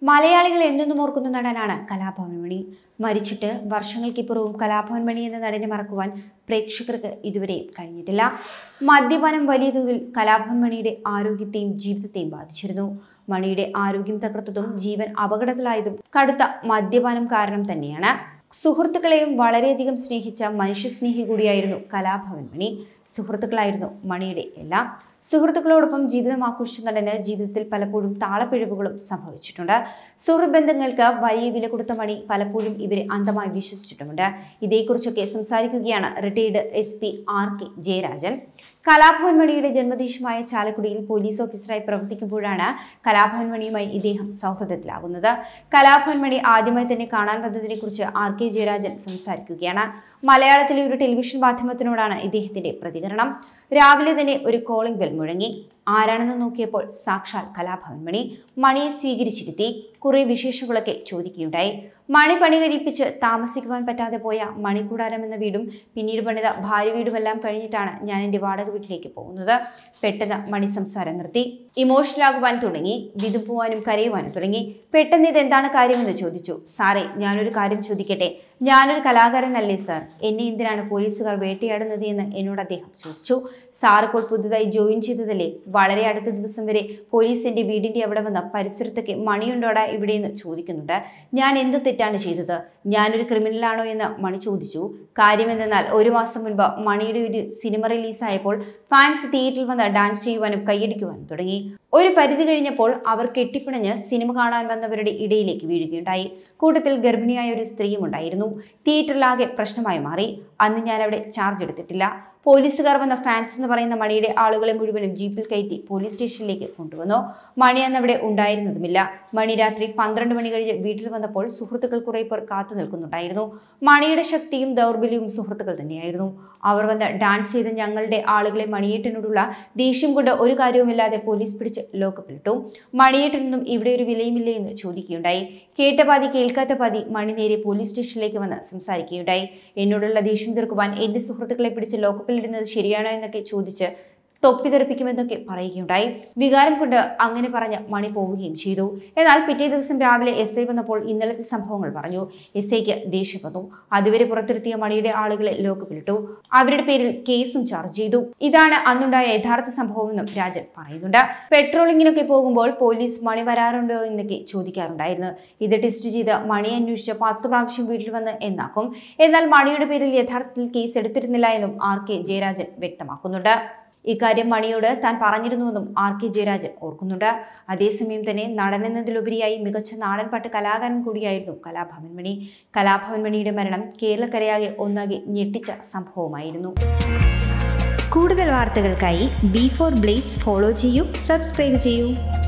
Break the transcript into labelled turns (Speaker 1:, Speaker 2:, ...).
Speaker 1: മലയാളികൾ എന്തെന്നും ഓർക്കുന്ന നടനാണ് കലാഭവൻ മണി. മരിച്ചിട്ട് വർഷങ്ങൾക്കിപ്പുറവും കലാഭവൻ മണി എന്ന നടനെ മറക്കുവാൻ പ്രേക്ഷകർക്ക് ഇതുവരെയും കഴിഞ്ഞിട്ടില്ല. മദ്യപാനം വലിയ തോതിൽ കലാഭവൻ മണിയുടെ ആരോഗ്യത്തെയും ജീവിതത്തെയും ബാധിച്ചിരുന്നു. മണിയുടെ ആരോഗ്യം തകർത്തതും ജീവൻ അപകടത്തിലായതും കടുത്ത മദ്യപാനം കാരണം തന്നെയാണ്. സുഹൃത്തുക്കളെയും വളരെയധികം സ്നേഹിച്ച മനുഷ്യസ്നേഹി കൂടിയായിരുന്നു കലാഭവൻ മണി. സുഹൃത്തുക്കളായിരുന്നു മണിയുടെ എല്ലാം. സുഹൃത്തുക്കളോടൊപ്പം ജീവിതം ആഘോഷിച്ച നടന് ജീവിതത്തിൽ പലപ്പോഴും താളപ്പിഴവുകളും സംഭവിച്ചിട്ടുണ്ട്. സുഹൃത്ത് ബന്ധങ്ങൾക്ക് വലിയ വില കൊടുത്ത മണി പലപ്പോഴും ഇവരെ അന്ധമായി വിശ്വസിച്ചിട്ടുമുണ്ട്. ഇതേക്കുറിച്ചൊക്കെ സംസാരിക്കുകയാണ് retired SP RK Jayarajan. Kalabhavan മണിയുടെ ജന്മദേശമായ ചാലക്കുടിയിൽ പോലീസ് ഓഫീസറായി പ്രവർത്തിക്കുമ്പോഴാണ് കലാഭവൻ മണിയുമായി ഇദ്ദേഹം സൗഹൃദത്തിലാകുന്നത്. കലാഭവൻ മണി ആദ്യമായി തന്നെ കാണാൻ വന്നതിനെ കുറിച്ച് RK ജയരാജൻ സംസാരിക്കുകയാണ്. മലയാളത്തിലെ ഒരു ടെലിവിഷൻ മാധ്യമത്തിനോടാണ് ഇദ്ദേഹത്തിന്റെ പ്രതികരണം. രാവിലെ തന്നെ ഒരു കോളിംഗ് ബെൽ മുഴങ്ങി. ആരാണെന്ന് നോക്കിയപ്പോൾ സാക്ഷാൽ കലാഭവൻ മണി. മണിയെ സ്വീകരിച്ചിരുത്തി കുറെ വിശേഷങ്ങളൊക്കെ ചോദിക്കുകയുണ്ടായി. മണി പണി കഴിപ്പിച്ച് താമസിക്കുവാൻ പറ്റാതെ പോയ മണിക്കൂടാരം എന്ന വീടും പിന്നീട് പണിത ഭാര്യ വീടുമെല്ലാം കഴിഞ്ഞിട്ടാണ് ഞാൻ എൻ്റെ വാടക വീട്ടിലേക്ക് പോകുന്നത്. പെട്ടെന്ന് മണി സംസാരം നിർത്തി. ഇമോഷണൽ ആകുവാൻ തുടങ്ങി. വിതുമ്പുവാനും കരയുവാനും തുടങ്ങി. പെട്ടെന്ന് ഇതെന്താണ് കാര്യമെന്ന് ചോദിച്ചു. സാറേ, ഞാനൊരു കാര്യം ചോദിക്കട്ടെ? ഞാനൊരു കലാകാരനല്ലേ സാർ? എന്നെ എന്തിനാണ് പോലീസുകാർ വേട്ടയാടുന്നത് എന്ന് എന്നോട് അദ്ദേഹം ചോദിച്ചു. സാർ ഇപ്പോൾ പുതുതായി ജോയിൻ ചെയ്തതല്ലേ? വളരെ അടുത്ത ദിവസം വരെ പോലീസ് എൻ്റെ വീടിൻ്റെ അവിടെ വന്ന പരിസരത്തൊക്കെ മണിയുണ്ടോടാ ഇവിടെയെന്ന് ചോദിക്കുന്നുണ്ട്. ഞാൻ എന്ത് തെറ്റാണ് ചെയ്തത്? ഞാനൊരു ക്രിമിനലാണോ എന്ന് മണി ചോദിച്ചു. കാര്യമെന്തെന്നാൽ 1 മാസം മുൻപ് മണിയുടെ ഒരു സിനിമ റിലീസായപ്പോൾ ഫാൻസ് തിയേറ്ററിൽ വന്ന് ഡാൻസ് ചെയ്യുവാനും കൈയടിക്കുവാനും തുടങ്ങി. ഒരു പരിധി കഴിഞ്ഞപ്പോൾ അവർ കെട്ടിപ്പിണഞ്ഞ് സിനിമ കാണാൻ വന്നവരുടെ ഇടയിലേക്ക് വീഴുകയുണ്ടായി. കൂട്ടത്തിൽ ഗർഭിണിയായ ഒരു സ്ത്രീയും ഉണ്ടായിരുന്നു. തിയേറ്ററിലാകെ പ്രശ്നമായി മാറി. അന്ന് ഞാൻ അവിടെ ചാർജ് എടുത്തിട്ടില്ല. പോലീസുകാർ വന്ന ഫാൻസ് എന്ന് പറയുന്ന മണിയുടെ ആളുകളെ മുഴുവനും ജീപ്പിൽ കയറ്റി പോലീസ് സ്റ്റേഷനിലേക്ക് കൊണ്ടുവന്നു. മണി അന്നവിടെ ഉണ്ടായിരുന്നതുമില്ല. മണി രാത്രി 12 മണി കഴിഞ്ഞ് വീട്ടിൽ വന്നപ്പോൾ സുഹൃത്തുക്കൾ കുറെ പേർ കാത്തു നിൽക്കുന്നുണ്ടായിരുന്നു. മണിയുടെ ശക്തിയും ദൗർബല്യവും സുഹൃത്തുക്കൾ തന്നെയായിരുന്നു. അവർ വന്ന് ഡാൻസ് ചെയ്ത് ഞങ്ങളുടെ ആളുകളെ മണിയേട്ടനോടുള്ള ദേഷ്യം കൊണ്ട് ഒരു കാര്യവുമില്ലാതെ പോലീസ് പിടിച്ച് ലോക്കപ്പിലിട്ടു. മണിയേട്ടനൊന്നും ഇവിടെ ഒരു വിലയുമില്ലേ എന്ന് ചോദിക്കുകയുണ്ടായി. കേട്ട പാതി കേൾക്കാത്ത പാതി മണി നേരെ പോലീസ് സ്റ്റേഷനിലേക്ക് വന്ന് സംസാരിക്കുകയുണ്ടായി. എന്നോടുള്ള ദേഷ്യം തീർക്കുവാൻ എൻ്റെ സുഹൃത്തുക്കളെ പിടിച്ച് ലോക്കപ്പിലിടുന്നത് ശരിയാണോ എന്നൊക്കെ ചോദിച്ച് തൊപ്പി തെറിപ്പിക്കുമെന്നൊക്കെ പറയുകയുണ്ടായി. വികാരം കൊണ്ട് അങ്ങനെ പറഞ്ഞ് മണി പോവുകയും ചെയ്തു. എന്നാൽ പിറ്റേ ദിവസം രാവിലെ SI വന്നപ്പോൾ ഇന്നലത്തെ സംഭവങ്ങൾ പറഞ്ഞു. SIക്ക് ദേഷ്യം വന്നു. അതുവരെ പുറത്തിരുത്തിയ മണിയുടെ ആളുകളെ ലോക്കപ്പിലിട്ടു. അവരുടെ പേരിൽ കേസും ചാർജ് ചെയ്തു. ഇതാണ് അന്നുണ്ടായ യഥാർത്ഥ സംഭവമെന്നും രാജൻ പറയുന്നുണ്ട്. പെട്രോളിങ്ങിനൊക്കെ പോകുമ്പോൾ പോലീസ് മണി വരാറുണ്ടോ എന്നൊക്കെ ചോദിക്കാറുണ്ടായിരുന്നു. ഇത് ടെസ്റ്റ് ചെയ്ത് മണി അന്വേഷിച്ച് 10 പ്രാവശ്യം വീട്ടിൽ വന്ന് എന്നാക്കും. എന്നാൽ മണിയുടെ പേരിൽ യഥാർത്ഥത്തിൽ കേസ് എടുത്തിരുന്നില്ല എന്നും RK ജയരാജൻ വ്യക്തമാക്കുന്നുണ്ട്. ഇക്കാര്യം മണിയോട് താൻ പറഞ്ഞിരുന്നുവെന്നും RK ജയരാജൻ ഓർക്കുന്നുണ്ട്. അതേസമയം തന്നെ നടനെന്നതിലുപരിയായി മികച്ച നാടൻപാട്ട് കലാകാരൻ കൂടിയായിരുന്നു കലാഭവൻ മണി. കലാഭവൻ മണിയുടെ മരണം കേരളക്കരയാകെ ഒന്നാകെ ഞെട്ടിച്ച സംഭവമായിരുന്നു. കൂടുതൽ വാർത്തകൾക്കായി B4 Blaze ഫോളോ ചെയ്യൂ, സബ്സ്ക്രൈബ് ചെയ്യൂ.